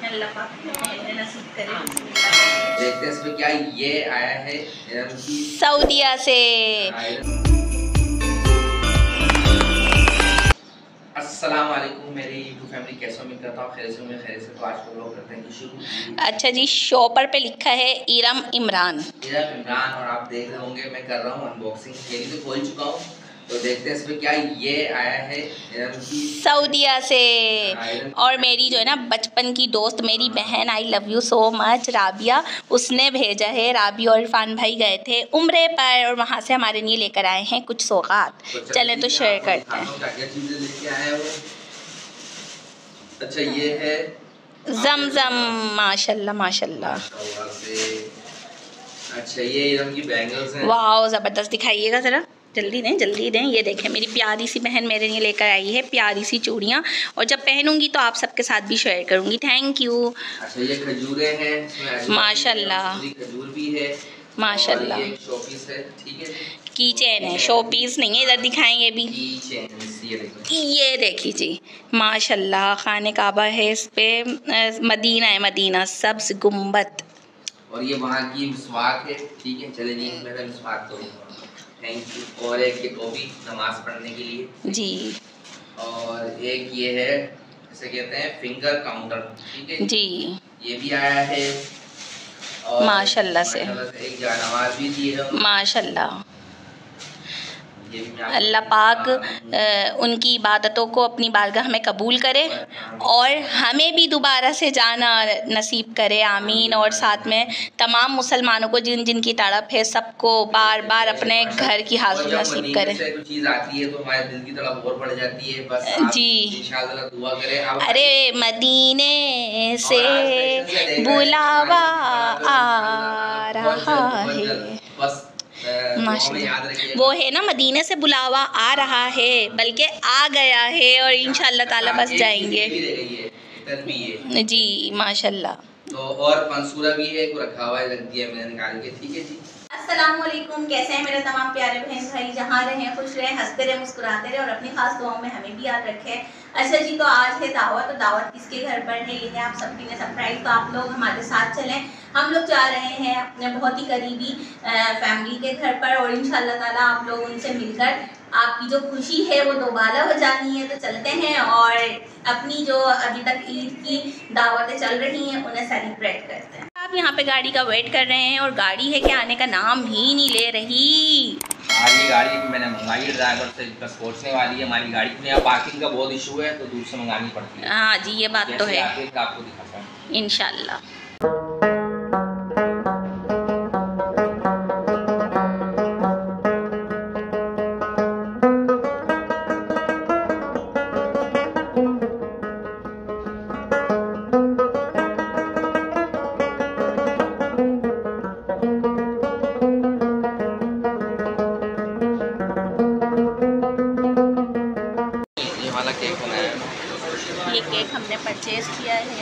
अल्लाह पाक नसीब करे। देखते हैं इसमें क्या ये आया है सऊदीया से। अस्सलाम वालेकुम मेरी यूट्यूब फैमिली, कैसे उम्मीद करता हूँ खैर से होंगे। खैर से तो आज को लोग करते हैं शुरू। अच्छा जी, शॉपर पे लिखा है इरम इमरान। और आप देख रहे होंगे मैं कर रहा हूँ अनबॉक्सिंग। ये तो खोल चुका हूँ, तो देखते हैं इसमें क्या ये आया है सऊदीया से। और मेरी जो है ना बचपन की दोस्त, मेरी बहन, I love you so much, Rabiya, उसने भेजा है। राबी और इरफान भाई गए थे उम्रे पर और वहाँ से हमारे लिए लेकर आए हैं कुछ सौगात। चलें तो शेयर करते हैं। अच्छा ये है जमजम, माशाल्लाह माशाल्लाह। अच्छा ये इरम की बैंगल्स हैं। वाह ज़बरदस्त, दिखाइएगा ज़रा, जल्दी दें जल्दी दें। ये देखें मेरी प्यारी सी बहन मेरे लिए लेकर आई है प्यारी सी चूड़ियाँ, और जब पहनूंगी तो आप सबके साथ भी शेयर करूंगी। Thank you. अच्छा ये खजूरें हैं माशाल्लाह, खजूर भी है माशाल्लाह। ये शो पीस है, ठीक है, की चेन है, शो पीस नहीं है। इधर दिखाएं, ये भी ये देखिए जी, माशाल्लाह। खाने काबा है, इस पे मदीना है, मदीना सब्ज़ गुम्बद। और ये वहाँ की मिसवाक है, ठीक है। चले जी मैं मिसवाक तो थैंक यू। और एक ये टोपी नमाज पढ़ने के लिए जी। और एक ये है इसे कहते हैं फिंगर काउंटर, ठीक है जी। ये भी आया है माशाल्लाह से। एक जानमाज भी दी है माशाल्लाह। अल्लाह पाक उनकी इबादतों को अपनी बारगाह में कबूल करे और हमें भी दोबारा से जाना नसीब करे, आमीन। और साथ में तमाम मुसलमानों को जिन जिन की तड़प है सबको बार बार अपने घर की हाज़िर नसीब करे। कोई चीज़ आती है तो हमारे दिल की तड़प और बढ़ जाती है। बस जी इंशाअल्लाह दुआ करें। अरे मदीने से बुलावा आ रहा है, बस माशाल्लाह। वो है ना, मदीने से बुलावा आ रहा है, बल्कि आ गया है और इंशाअल्लाह ताला बस जाएंगे जी। माशाल्लाह। तो और मंसूरा भी है को रखा हुआ है, रख दिया मैंने निकाल के, ठीक है जी। अस्सलाम वालेकुम, कैसे हैं मेरे तमाम प्यारे बहन भाई। जहाँ रहें खुश रहें, हंसते रहें, मुस्कुराते रहें और अपनी खास दुआओं में हमें भी याद रखें। अच्छा जी, तो आज है दावत। तो दावत किसके घर पर है ये है आप सबकी ने सरप्राइज। तो आप लोग हमारे साथ चलें, हम लोग जा रहे हैं अपने बहुत ही करीबी फैमिली के घर पर और इंशाल्लाह ताला आप लोग उनसे मिलकर आपकी जो खुशी है वो दोबारा हो जानी है। तो चलते हैं और अपनी जो अभी तक ईद की दावतें चल रही हैं उन्हें सेलिब्रेट करते हैं। आप यहाँ पे गाड़ी का वेट कर रहे हैं और गाड़ी है कि आने का नाम ही नहीं ले रही। ये गाड़ी मैंने मंगाई है, ड्राइवर से बस पहुँचने वाली है हमारी गाड़ी में। यहाँ पार्किंग का बहुत इशू है तो दूर से मंगानी पड़ती है। हाँ जी, ये बात तो है। आपको दिखाता हूँ इंशाल्लाह। ये केक हमने परचेज किया है।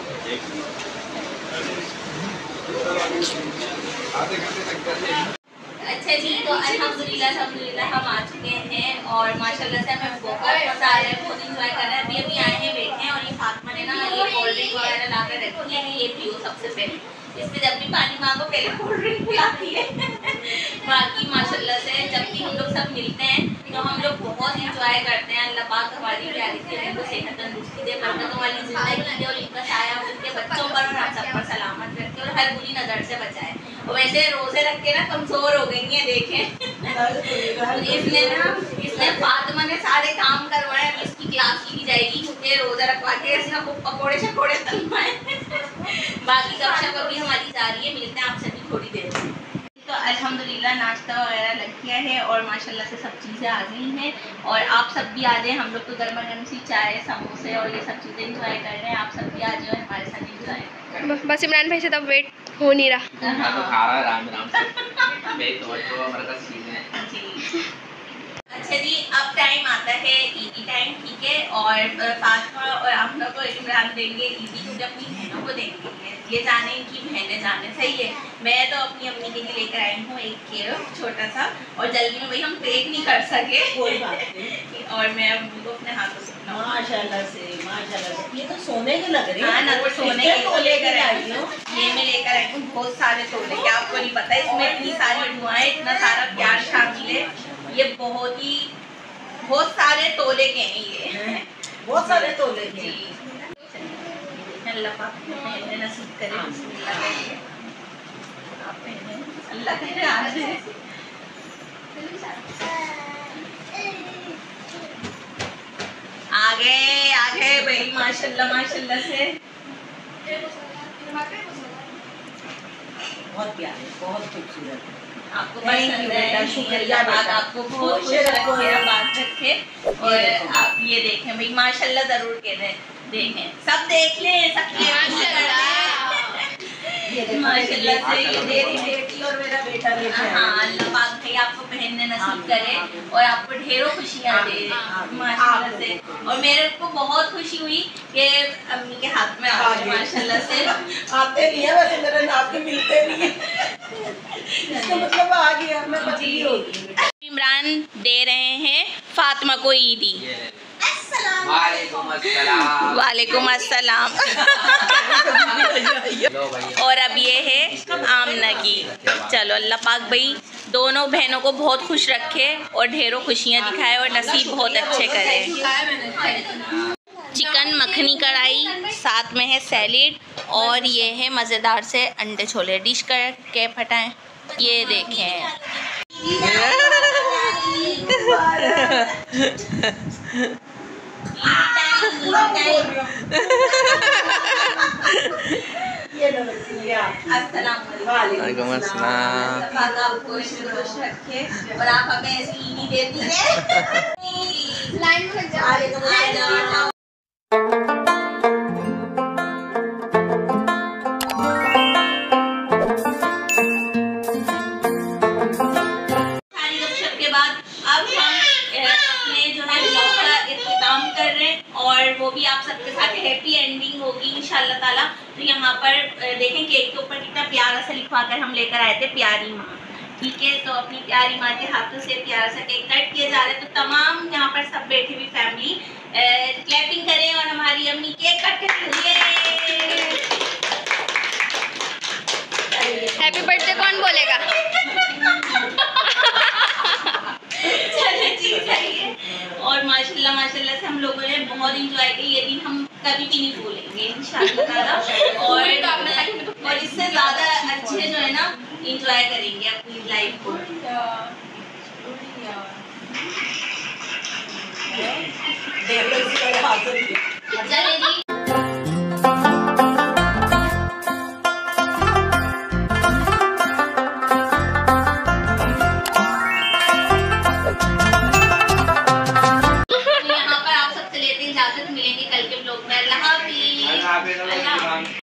अच्छा जी, तो अल्हम्दुलिल्लाह हम आ चुके हैं और माशाल्लाह से हमें बहुत मज़ा आ रहा है, बहुत इंजॉय कर रहे हैं। अभी आए हैं, बैठे हैं और ये फातिमा ने ना ये कोल्ड ड्रिंक वगैरह ला कर रखी है, ये पियो सबसे पहले। इससे जब भी पानी मांगो पहले कोल्ड ड्रिंक पिलाती है। बाकी माशाल्लाह से जब भी हम लोग सब मिलते हैं तो हम लोग बहुत इंजॉय करते हैं। अल्लाह पाक हमारी प्यारी से इनको सेहत तंदुरुस्ती दे, बरकतों वाली ज़िंदगी दे और इनका साया उनके बच्चों पर और हम सब पर सलामत रखे और हर बुरी नज़र से बचाए। और वैसे रोज़े रख के ना कमज़ोर हो गई हैं, देखें। इसने फातिमा ने सारे काम करवाए, अब इसकी क्लास ली जाएगी क्योंकि रोज़ा रखवा के इसने पकौड़े शकोड़े तलवाए। बाकी गपशप अभी हमारी जा रही है, मिलते हैं आप सभी थोड़ी देर में। तो अल्हम्दुलिल्लाह नाश्ता वगैरह लग गया है और माशाल्लाह से सब चीज़ें आ गई हैं और आप सब भी आ जाएं। हम लोग तो गर्मा गर्म सी चाय, समोसे और ये सब चीज़ें इंजॉय कर रहे हैं। आप सब भी आ जाओ हमारे साथ इंजॉय करें। बस इमरान भाई से तब वेट हो नहीं रहा। अच्छा जी, अब टाइम आता है ईदी टाइम, ठीक है। और फातिमा और आप लोग को इमरान देंगे ईदी, क्योंकि अपनी बहनों को देंगे। ये जाने इनकी बहनें जाने, सही है। मैं तो अपनी अम्मी के लिए लेकर आई हूँ एक केक छोटा सा, और जल्दी में भाई हम पेक नहीं कर सके, कोई बात नहीं। और मैं अम्मी को अपने हाथों से माशाल्लाह से ये तो सोने के लग रहे हैं। हाँ ना, तो सोने के तो लेकर आई हूँ। ये मैं लेकर आई हूँ बहुत सारे तोले के, आपको नहीं पता इसमें इतनी सारी दुआएं, इतना सारा प्यार शामिल है। ये बहुत सारे तोले के हैं ये, बहुत सारे तोले के। अल्लाह पाक पहनने नसीब करे, अल्लाह करे आज आगे भाई माशाल्लाह माशाल्लाह से। बहुत प्यारे, बहुत खूबसूरत। आपको पसंद है, शुक्रिया बेटा, आपको बहुत खुश रखे, बात रखे। और आप ये देखें भाई माशाल्लाह जरूर कह रहे देखें, सब देख लें, सबके माशाल्लाह से। ये मेरी बेटी और मेरा बेटा देखे। हाँ अल्लाह पाक भाई आपको पहनने नसीब करे और आपको ढेरों खुशियाँ दे माशाल्लाह से। और मेरे को बहुत खुशी हुई कि अम्मी के हाथ में आ गए माशाल्लाह से। आते नहीं है वैसे, मेरे नाप के मिलते नहीं है, इसका मतलब आ गया, मैं पतली हो गई। इमरान दे रहे हैं फातिमा को ईदी। वालेकुम अस्सलाम। और अब ये है आमना की। चलो अल्लाह पाक भाई दोनों बहनों को बहुत खुश रखे और ढेरों खुशियाँ दिखाए और नसीब बहुत अच्छे करे। चिकन मखनी कढ़ाई, साथ में है सैलेड और ये है मज़ेदार से अंडे छोले। डिश करके फटाएं, ये देखें। वालेकुम अस्सलाम। आपको खुश रखे और आप हमें ऐसी ईदी देती है। लाइन में जाओ। और वो भी आप सबके साथ हैप्पी एंडिंग होगी इंशाल्लाह ताला। तो यहाँ पर देखें केक के ऊपर कितना प्यारा सा लिखवा कर हम लेकर आए थे, प्यारी माँ। ठीक है, तो अपनी प्यारी माँ के हाथों से प्यारा सा केक कट किए जा रहे हैं। तो तमाम यहाँ पर सब बैठी हुई फैमिली क्लैपिंग करें और हमारी अम्मी केक कट करें। हैप्पी बर्थडे कौन बोलेगा? चलिए ठीक है। और माशाल्लाह माशाल्लाह से हम लोगों ने बहुत इंजॉय किया। ये दिन हम कभी भी नहीं भूलेंगे इंशाल्लाह ताला। और इससे ज़्यादा अच्छे जो है ना इंजॉय करेंगे अपनी लाइफ को। चलिए जी। मिलेंगे कल के ब्लॉग में। अल्लाह हाफिज़।